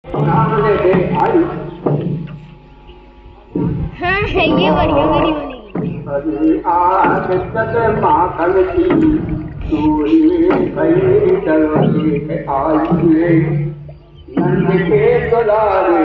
सामने से आई। हाँ ये बढ़िया वीडियो बनेगी। अरे आज तक माखन की चूड़ी खरी चलो देख आई, नंद के दुलारे